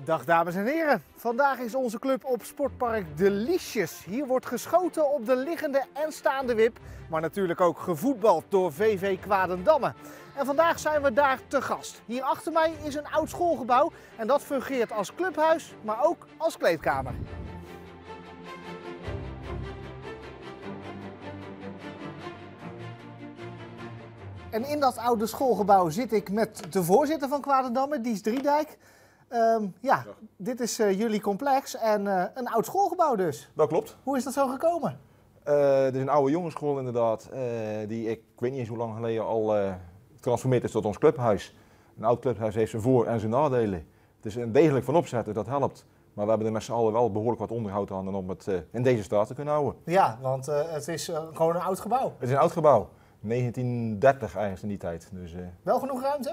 Dag dames en heren, vandaag is onze club op sportpark De Liesjes. Hier wordt geschoten op de liggende en staande wip, maar natuurlijk ook gevoetbald door VV Kwadendamme. En vandaag zijn we daar te gast. Hier achter mij is een oud schoolgebouw en dat fungeert als clubhuis, maar ook als kleedkamer. En in dat oude schoolgebouw zit ik met de voorzitter van Kwadendamme, Dies Driedijk. Dit is jullie complex en een oud schoolgebouw dus. Dat klopt. Hoe is dat zo gekomen? Het is een oude jongensschool inderdaad, die ik weet niet eens hoe lang geleden al getransformeerd is tot ons clubhuis. Een oud clubhuis heeft zijn voor- en zijn nadelen. Het is een degelijk van opzetten, dat helpt. Maar we hebben er met z'n allen wel behoorlijk wat onderhoud aan om het in deze staat te kunnen houden. Ja, want het is gewoon een oud gebouw. Het is een oud gebouw, 1930 ergens in die tijd. Dus, Wel genoeg ruimte?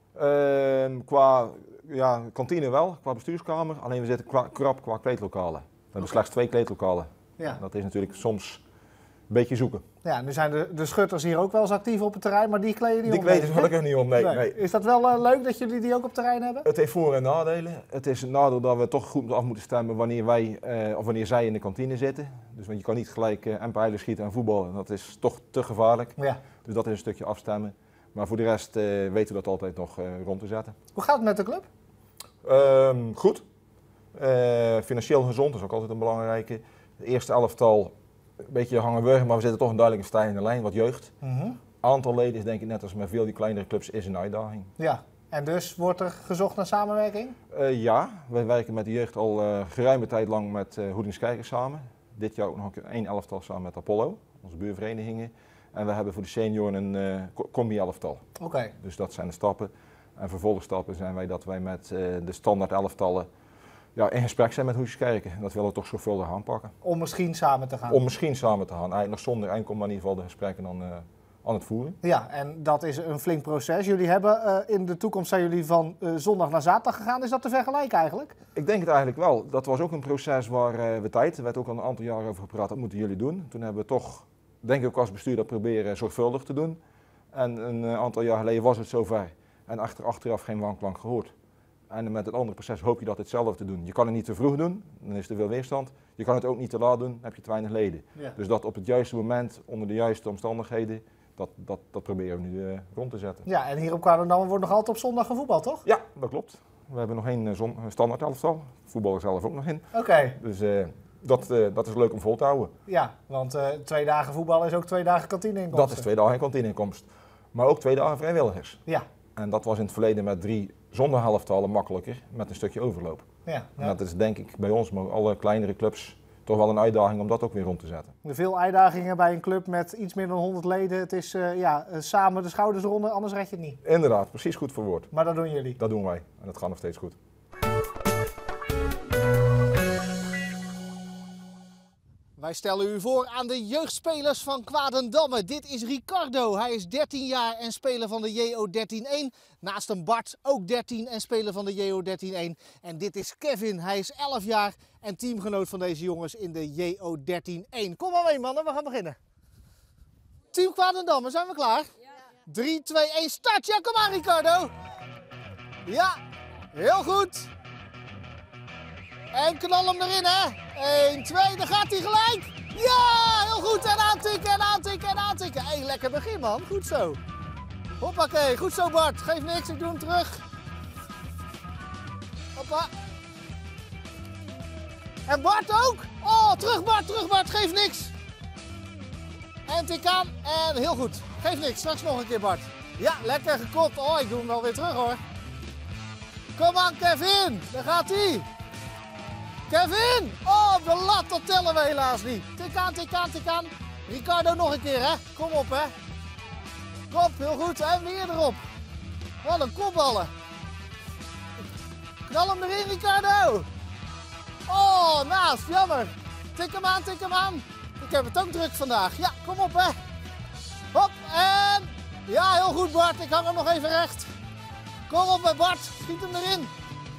Qua kantine wel, qua bestuurskamer. Alleen we zitten krap qua kleedlokalen. We hebben slechts 2 kleedlokalen. Ja. Dat is natuurlijk soms een beetje zoeken. Ja, nu zijn de schutters hier ook wel eens actief op het terrein, maar die kleden niet om. Die kleden gelukkig niet om, nee. Is dat wel leuk dat jullie die ook op het terrein hebben? Het heeft voor- en nadelen. Het is een nadeel dat we toch goed af moeten stemmen wanneer wij of wanneer zij in de kantine zitten. Dus want je kan niet gelijk en pijlen schieten en voetballen. Dat is toch te gevaarlijk. Ja. Dus dat is een stukje afstemmen. Maar voor de rest weten we dat altijd nog rond te zetten. Hoe gaat het met de club? Goed. Financieel gezond is ook altijd een belangrijke. De eerste elftal, een beetje hangen-wurgen, maar we zitten toch een duidelijke stijgende lijn, wat jeugd. Aantal leden is denk ik net als met veel die kleinere clubs is een uitdaging. Ja, en dus wordt er gezocht naar samenwerking? Ja, wij werken met de jeugd al geruime tijd lang met Hoedingskijkers samen. Dit jaar ook nog een elftal samen met Apollo, onze buurverenigingen. En we hebben voor de senioren een combi-elftal. Oké. Dus dat zijn de stappen. En vervolgstappen zijn wij dat wij met de standaard elftallen in gesprek zijn met Hoedingskijkers. Dat willen we toch zorgvuldig aanpakken. Om misschien samen te gaan? Om misschien samen te gaan. Eigenlijk nog zonder eindkom, maar in ieder geval de gesprekken dan aan het voeren. Ja, en dat is een flink proces. Jullie hebben in de toekomst zijn jullie van zondag naar zaterdag gegaan. Is dat te vergelijken eigenlijk? Ik denk het eigenlijk wel. Dat was ook een proces waar we tijd. Er werd ook al een aantal jaar over gepraat. Dat moeten jullie doen. Toen hebben we toch, denk ik ook als bestuur, dat proberen zorgvuldig te doen. En een aantal jaar geleden was het zover. En achteraf geen wanklank gehoord. En met het andere proces hoop je dat hetzelfde te doen. Je kan het niet te vroeg doen, dan is er veel weerstand. Je kan het ook niet te laat doen, dan heb je te weinig leden. Ja. Dus dat op het juiste moment, onder de juiste omstandigheden, dat proberen we nu rond te zetten. Ja, en hier op Kwadendamme wordt nog altijd op zondag gevoetbald, toch? Ja, dat klopt. We hebben nog één standaard elftal. Voetbal er zelf ook nog in. Oké. Dus dat is leuk om vol te houden. Ja, want 2 dagen voetbal is ook 2 dagen kantineinkomsten. Dat is 2 dagen kantineinkomst. Maar ook 2 dagen vrijwilligers. Ja. En dat was in het verleden met 3 zonder helftallen makkelijker, met een stukje overloop. Ja. En dat is denk ik bij ons, maar alle kleinere clubs, toch wel een uitdaging om dat ook weer rond te zetten. Veel uitdagingen bij een club met iets meer dan 100 leden. Het is samen de schouders eronder, anders red je het niet. Inderdaad, precies goed verwoord. Maar dat doen jullie? Dat doen wij en dat gaat nog steeds goed. Wij stellen u voor aan de jeugdspelers van Kwadendamme. Dit is Ricardo. Hij is 13 jaar en speler van de JO13-1. Naast een Bart, ook 13 en speler van de JO13-1. En dit is Kevin. Hij is 11 jaar en teamgenoot van deze jongens in de JO13-1. Kom maar mee mannen, we gaan beginnen. Team Kwadendamme, zijn we klaar? Ja. 3, 2, 1, start! Ja, kom maar Ricardo! Ja, heel goed! En knal hem erin, hè? 1, 2, dan gaat hij gelijk. Ja, heel goed. En aantikken, en aantikken, en aantikken. Hé, lekker begin, man. Goed zo. Hoppakee, goed zo, Bart. Geef niks, ik doe hem terug. Hoppa. En Bart ook. Oh, terug, Bart. Geef niks. En tik aan. En heel goed. Geef niks. Straks nog een keer, Bart. Ja, lekker gekopt. Oh, ik doe hem wel weer terug, hoor. Kom aan, Kevin. Daar gaat hij. Kevin! Oh, op de lat, dat tellen we helaas niet. Tik aan, tik aan, tik aan. Ricardo nog een keer, hè. Kom op, hè. Kop, heel goed. En weer erop. Wat een kopballen. Knal hem erin, Ricardo. Oh, naast, jammer. Tik hem aan, tik hem aan. Ik heb het ook druk vandaag. Ja, kom op, hè. Hop, en... Ja, heel goed, Bart. Ik hang hem nog even recht. Kom op, Bart. Schiet hem erin.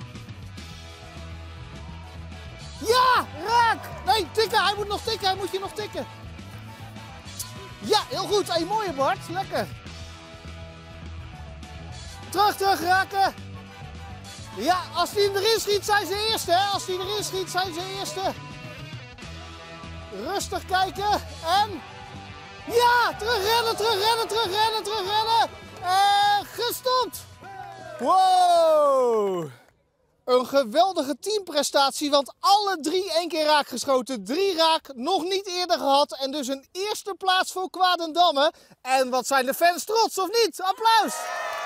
Ja, raak! Nee, tikken, hij moet nog tikken, hij moet je nog tikken. Ja, heel goed. Hey, mooie Bart, lekker. Terug, raken. Ja, als hij hem erin schiet zijn ze eerste. Hè? Als hij erin schiet zijn ze eerste. Rustig kijken en... Ja, terugrennen, terugrennen, terugrennen, terugrennen. En gestopt. Wow. Een geweldige teamprestatie, want alle 3 één keer raak geschoten. 3 raak, nog niet eerder gehad. En dus een eerste plaats voor Kwadendamme. En wat zijn de fans trots, of niet? Applaus!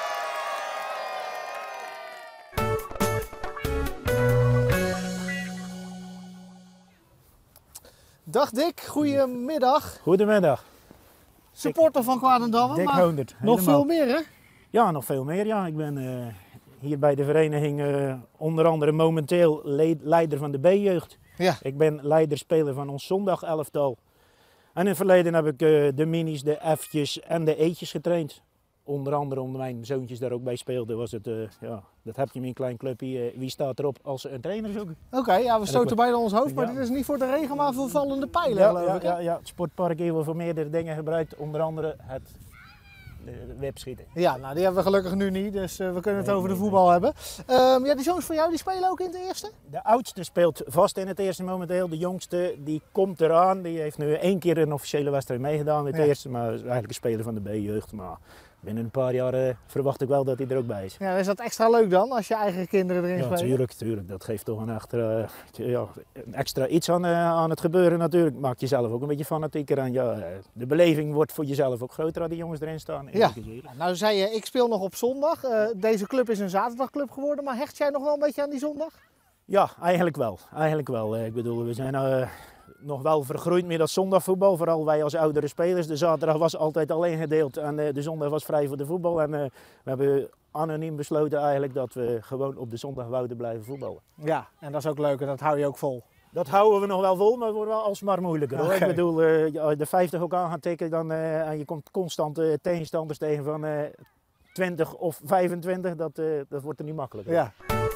Dag Dick, goedemiddag. Goedemiddag. Supporter van Kwadendamme, Dik maar 100. nog helemaal. veel meer hè? Ja, nog veel meer. Ja. Ik ben hier bij de vereniging onder andere momenteel leider van de B-jeugd. Ja. Ik ben leider-speler van ons zondag-elftal. En in het verleden heb ik de minis, de F'tjes en de E'tjes getraind. Onder andere omdat mijn zoontjes daar ook bij speelden, was het, ja, dat heb je in een klein clubje. Wie staat erop als ze een trainer zoeken? Oké, ja, we stoten bijna ons hoofd, maar Ja. dit is niet voor de regen, maar voor vallende pijlen geloof ik. Hè? Ja, het sportpark hier wordt voor meerdere dingen gebruikt, onder andere het wipschieten. Ja, nou die hebben we gelukkig nu niet, dus we kunnen het over de voetbal hebben. Ja, die zoons van jou die spelen ook in het eerste? De oudste speelt vast in het eerste momenteel. De jongste die komt eraan. Die heeft nu 1 keer een officiële wedstrijd meegedaan in het eerste. Maar is eigenlijk een speler van de B-jeugd. Maar binnen een paar jaar verwacht ik wel dat hij er ook bij is. Ja, is dat extra leuk dan, als je eigen kinderen erin Ja, spelen? tuurlijk. Dat geeft toch een extra iets aan het gebeuren natuurlijk. Maakt jezelf ook een beetje fanatieker. En ja, de beleving wordt voor jezelf ook groter als die jongens erin staan. Ja. Nou zei je, ik speel nog op zondag. Deze club is een zaterdagclub geworden, maar hecht jij nog wel een beetje aan die zondag? Ja, eigenlijk wel. Ik bedoel, we zijn nog wel vergroeid met dat zondagvoetbal. Vooral wij als oudere spelers. De zaterdag was altijd alleen gedeeld en de zondag was vrij voor de voetbal. En we hebben anoniem besloten eigenlijk dat we gewoon op de zondag wouden blijven voetballen. Ja, en dat is ook leuk en dat hou je ook vol. Dat houden we nog wel vol, maar het wordt wel alsmaar moeilijker hoor. Oké. Ik bedoel, als je de 50 ook aan gaat tikken dan, en je komt constant tegenstanders tegen van 20 of 25, dat wordt er niet makkelijker. Ja.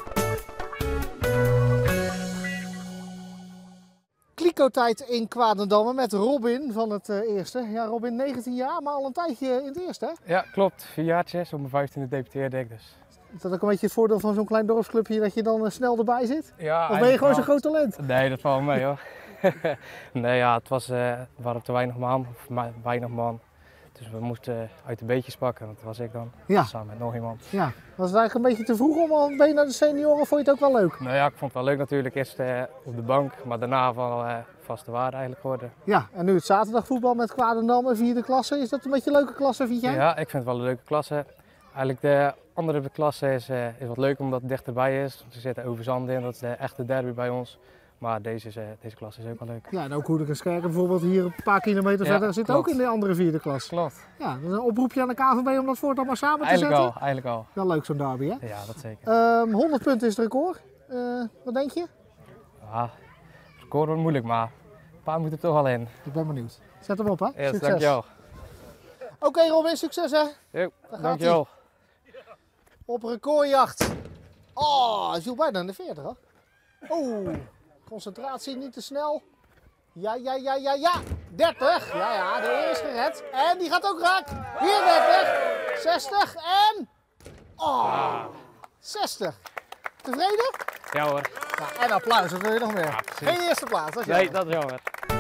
Kliko-tijd in Kwadendamme met Robin van het eerste. Ja, Robin, 19 jaar, maar al een tijdje in het eerste, hè? Ja, klopt. 4 jaartjes. Op mijn 15e debuteerde ik dus. Is dat ook een beetje het voordeel van zo'n klein dorpsclubje dat je dan snel erbij zit? Ja, Of ben je gewoon zo'n eigenlijk groot talent? wel. Nee, dat valt wel mee hoor. Nee, ja, we waren te weinig man. Dus we moesten uit de beetjes pakken. Dat was ik dan. Ja. Samen met nog iemand. Ja. Was het eigenlijk een beetje te vroeg om al mee naar de senioren of vond je het ook wel leuk? Nou ja, ik vond het wel leuk natuurlijk. Eerst op de bank, maar daarna wel vaste waarde eigenlijk geworden. Ja, en nu het zaterdagvoetbal met Kwadendamme, 4e klasse. Is dat een beetje een leuke klasse, vind jij? Ja, ik vind het wel een leuke klasse. Eigenlijk de andere klasse is wat leuk omdat het dichterbij is. Er zit Overzand in, dat is de echte derby bij ons. Maar deze klasse is ook wel leuk. Ja, en ook Hoedek en Scherken bijvoorbeeld hier een paar kilometer Ja, verder zit klopt. ook in de andere 4e klas. Klopt. Ja, dat is een oproepje aan de KVB om dat voortaan maar samen te Eigenlijk zetten. eigenlijk al. Wel leuk zo'n derby, hè? Ja, dat zeker. 100 punten is het record. Wat denk je? Ja, het record wordt moeilijk, maar een paar moeten er toch wel in. Ik ben benieuwd. Zet hem op, hè? Yes, Succes. dankjewel. Oké, Robin, succes, hè? Jo, gaat dankjewel. Op recordjacht. Oh, hij viel bijna in de 40, hoor. Oh, concentratie niet te snel. Ja. 30. Ja, de is gered. En die gaat ook raak. Weer 30. 60 en... Oh, 60. Tevreden? Ja hoor. Nou, en applaus, wat wil je nog meer? Ja, precies. Geen eerste plaats, dat is Nee, jammer. dat is jammer.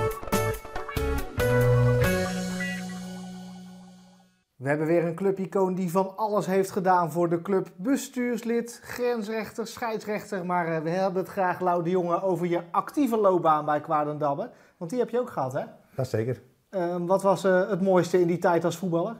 We hebben weer een clubicoon die van alles heeft gedaan voor de club. Bestuurslid, grensrechter, scheidsrechter. Maar we hebben het graag, Lau de Jonge, over je actieve loopbaan bij Kwadendamme. Want die heb je ook gehad, hè? Dat zeker. Wat was het mooiste in die tijd als voetballer?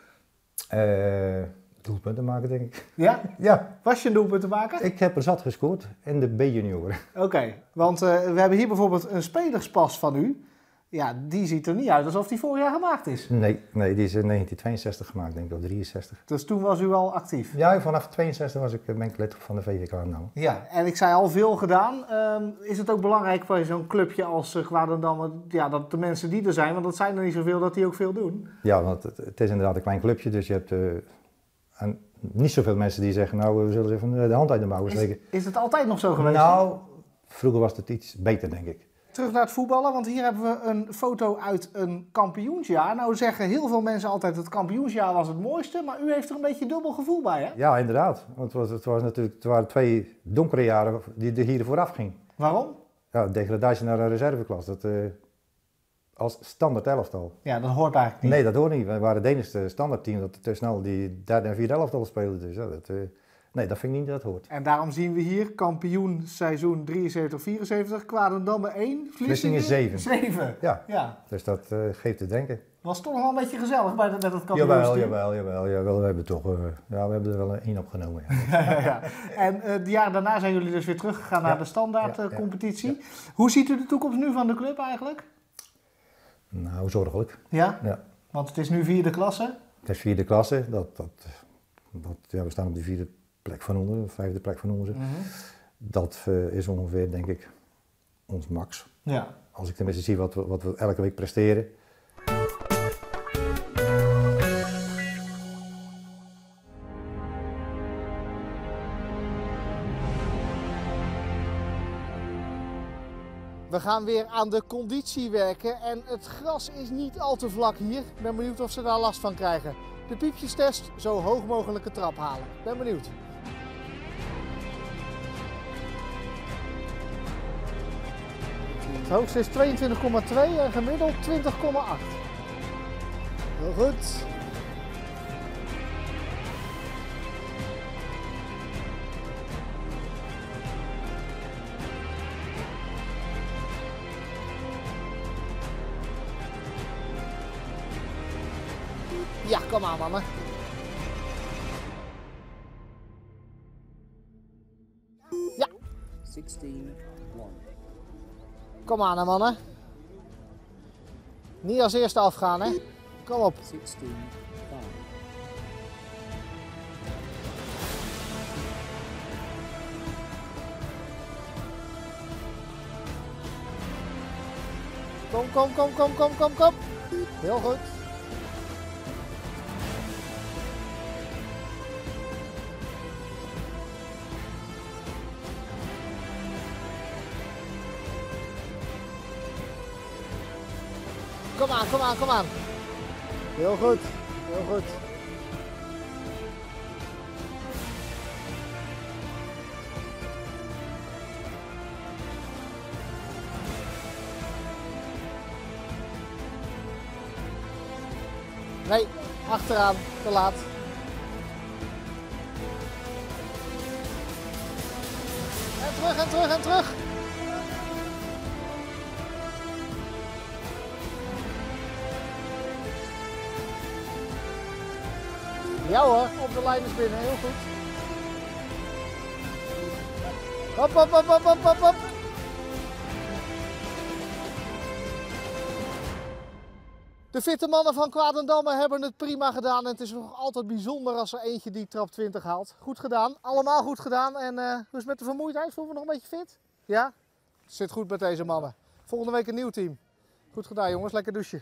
Doelpunten maken, denk ik. Ja? Ja, Was je een doelpunt te maken? ik heb er zat gescoord in de B-junioren. Oké, want we hebben hier bijvoorbeeld een spelerspas van u. Ja, die ziet er niet uit alsof die vorig jaar gemaakt is. Nee, die is in 1962 gemaakt, denk ik, of 63. Dus toen was u al actief? Ja, vanaf 62 ben ik lid van de VVK nou. Ja, en ik zei al veel gedaan. Is het ook belangrijk voor zo'n clubje als Kwadendamme, ja, dat de mensen die er zijn, want dat zijn er niet zoveel, dat die ook veel doen? Ja, want het is inderdaad een klein clubje, dus je hebt niet zoveel mensen die zeggen, nou, we zullen even de hand uit de mouwen steken. Is het altijd nog zo geweest? Nou, vroeger was het iets beter, denk ik. terug naar het voetballen, want hier hebben we een foto uit een kampioensjaar. Nou zeggen heel veel mensen altijd het kampioensjaar was het mooiste, maar u heeft er een beetje dubbel gevoel bij, hè? Ja, inderdaad. Want het waren 2 donkere jaren die er hier vooraf gingen. Waarom? Ja, degradatie naar een reserveklas. Als standaard elftal. Ja, dat hoort eigenlijk niet. Nee, dat hoort niet. Wij waren het enige standaardteam dat te snel die derde en vierde elftal speelde. Dus ja, nee, dat vind ik niet dat het hoort. En daarom zien we hier kampioen seizoen 73-74, Kwadendamme 1, Vlissingen 7. 7. Ja, Ja. dus dat geeft te denken. Was toch nog wel een beetje gezellig met het kampioensteam? Jawel. We hebben toch, we hebben er wel 1 opgenomen. Ja. Ja. En de jaren daarna zijn jullie dus weer teruggegaan naar de standaardcompetitie. Ja. Hoe ziet u de toekomst nu van de club eigenlijk? Nou, zorgelijk. Ja? Ja. Want het is nu 4e klasse. Het is 4e klasse. Ja, we staan op de 4e plek van onder, de 5e plek van onder. Dat is ongeveer, denk ik, ons max. Ja. Als ik tenminste zie wat we elke week presteren. We gaan weer aan de conditie werken en het gras is niet al te vlak hier. Ik ben benieuwd of ze daar last van krijgen. De piepjestest, zo hoog mogelijke trap halen. Ik ben benieuwd. Het hoogste is 22,2 en gemiddeld 20,8. Heel goed. Ja, kom aan mannen. Ja. 16-1. Kom aan hè, mannen. Niet als eerste afgaan hè. Kom op. 16-5. Kom. Heel goed. Kom aan. Heel goed. Nee, achteraan, te laat. En terug. Ja hoor, op de lijn is binnen, heel goed. Hop. De fitte mannen van Kwadendamme hebben het prima gedaan en het is nog altijd bijzonder als er eentje die trap 20 haalt. Goed gedaan, allemaal goed gedaan. En hoe is het met de vermoeidheid? Voelen we nog een beetje fit? Ja? Het zit goed met deze mannen. Volgende week een nieuw team. Goed gedaan jongens, lekker douchen.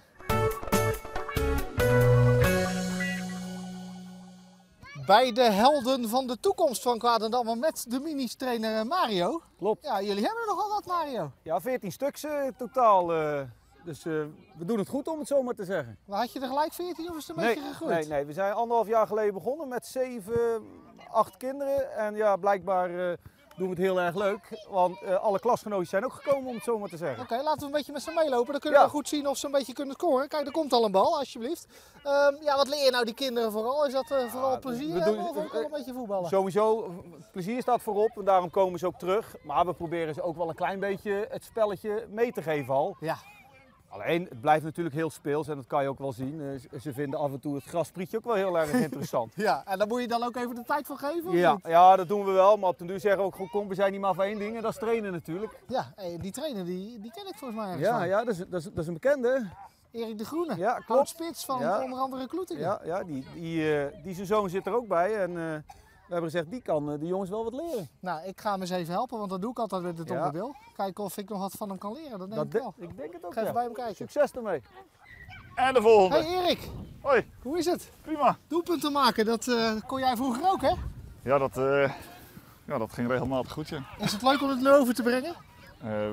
Bij de helden van de toekomst van Kwadendamme met de minis-trainer Mario. Klopt. Ja, jullie hebben er nogal wat, Mario. Ja, 14 stuks totaal. Dus we doen het goed om het zo maar te zeggen. Maar had je er gelijk 14 of is het een beetje gegroeid? Nee, we zijn 1,5 jaar geleden begonnen met 7, 8 kinderen. En ja, blijkbaar doen we het heel erg leuk. Want alle klasgenootjes zijn ook gekomen om het zo maar te zeggen. Oké, laten we een beetje met ze meelopen. Dan kunnen we goed zien of ze een beetje kunnen scoren. Kijk, er komt al een bal, alsjeblieft. Wat leer je nou die kinderen vooral? Is dat vooral plezier of ook wel een beetje voetballen? Sowieso, plezier staat voorop en daarom komen ze ook terug. Maar we proberen ze ook wel een klein beetje het spelletje mee te geven al. Ja. Alleen, het blijft natuurlijk heel speels en dat kan je ook wel zien. Ze vinden af en toe het grasprietje ook wel heel erg interessant. Ja, en daar moet je dan ook even de tijd voor geven? Ja, dat doen we wel. Maar op den duur zeggen we ook gewoon, kom, we zijn niet maar voor één ding en dat is trainen natuurlijk. Ja, die trainer die ken ik volgens mij ergens van. Ja, dat is een bekende. Erik de Groene, ja, klopt. Spits van onder andere Kloetingen. Ja, die zijn zoon zit er ook bij. En we hebben gezegd, die kan de jongens wel wat leren. Nou, ik ga hem eens even helpen, want dat doe ik altijd met het onderdeel. Kijken of ik nog wat van hem kan leren, dat denk ik wel. Ik denk het ook, Ga even bij hem kijken. Succes ermee. En de volgende. Hey Erik. Hoi. Hoe is het? Prima. Doelpunten maken, dat kon jij vroeger ook hè? Ja, dat ging regelmatig goed, ja. Is het leuk om het nu over te brengen?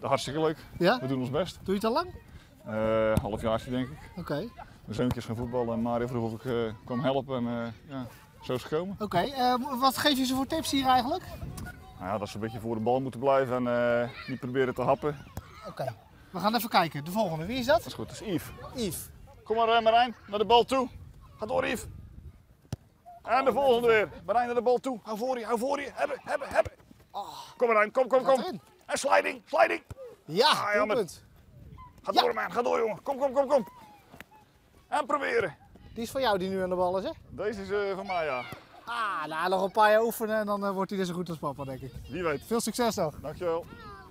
Hartstikke leuk. Ja? We doen ons best. Doe je het al lang? Halfjaartje denk ik. Oké. Mijn zoontje is gaan voetballen en Mario vroeg of ik kwam helpen en ja, zo is het gekomen. Oké. Wat geef je ze voor tips hier eigenlijk? Nou ja, dat ze een beetje voor de bal moeten blijven en niet proberen te happen. Oké. We gaan even kijken. De volgende, wie is dat? Dat is goed, dat is Yves. Yves. Kom maar Marijn, naar de bal toe. Ga door Yves. En de volgende weer. Marijn naar de bal toe. Hou voor je. Hebben. Kom Marijn, kom. Gaat erin. En sliding. Ja, jammer. doelpunt. Ga door man, ga door jongen. Kom. En proberen. Die is van jou die nu aan de bal is, hè? Deze is van mij, ja. Nou, nog een paar jaar oefenen en dan wordt hij er zo goed als papa, denk ik. Wie weet. Veel succes nog. Dankjewel.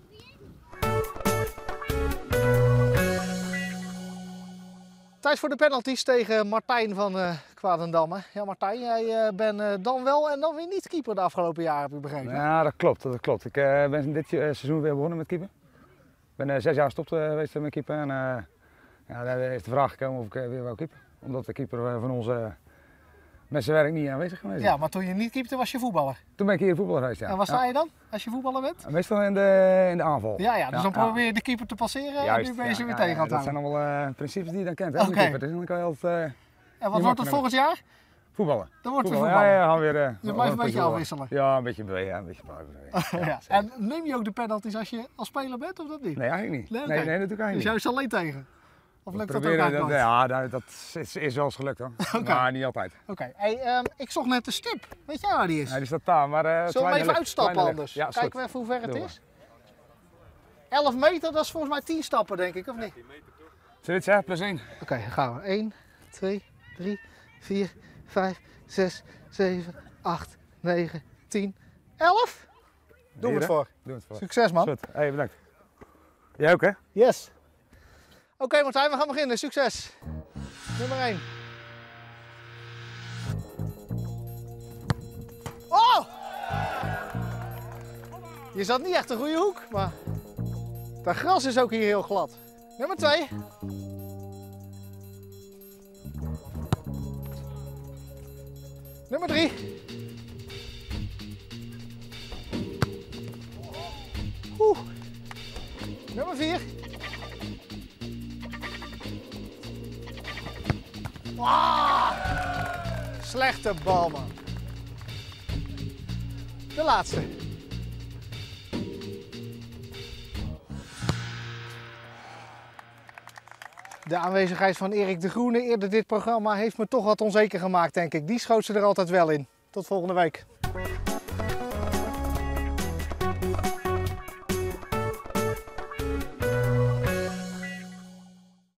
Tijd voor de penalties tegen Martijn van Kwadendamme. Ja, Martijn, jij bent dan wel en dan weer niet keeper de afgelopen jaren, heb ik begrepen. Ja, dat klopt. Ik ben dit seizoen weer begonnen met keeper. Ik ben 6 jaar gestopt geweest met keeper en ja, daar is de vraag gekomen of ik weer wou keeper. Omdat de keeper van ons met zijn werk niet aanwezig geweest is. Ja, maar toen je niet keepte was je voetballer. Toen ben ik hier voetballer geweest, ja. En waar sta je dan als je voetballer bent? Meestal in de aanval. Ja, dus dan probeer je de keeper te passeren en nu ben je ze weer tegen aan het dat houden. zijn allemaal principes die je dan kent, hè, Oké. van keeper. Dus dan kan je altijd En wat wordt het volgend jaar? voetballen. Dan wordt het Voetballen. voetballen. Ja, gaan we weer. Je blijft een beetje afwisselen. Ja, een beetje bewegen, een beetje bewegen. Ja. En neem je ook de penalties als je als speler bent of dat niet? Nee, eigenlijk niet. Nee, oké. Nee, dat doe ik eigenlijk Dus niet. juist alleen tegen? Of lukt dat ook Proberen eigenlijk nooit? Ja, dat is wel eens gelukt hoor. Maar niet altijd. Oké, hey, ik zocht net de stip. Weet jij waar die is? Ja, die staat daar, maar... Zullen we even uitstappen anders? Ja, is Kijken goed. we even hoe ver het Doe is. 11 meter, dat is volgens mij 10 stappen denk ik, of niet? Zullen we dit zeggen? Plus 1. Oké, dan gaan we. 1, 2, 3, 4, 5, 6, 7, 8, 9, 10, 11. Doen we het voor. Doe het voor. Succes man. Goed, hey, bedankt. Jij ook hè? Yes. Oké Martijn, we gaan beginnen. Succes. Nummer 1. Oh! Je zat niet echt een goede hoek, maar dat gras is ook hier heel glad. Nummer 2. Nummer 3. Nummer 4. Slechte bal, man. De laatste. De aanwezigheid van Erik de Groene eerder dit programma heeft me toch wat onzeker gemaakt, denk ik. Die schoot ze er altijd wel in. Tot volgende week.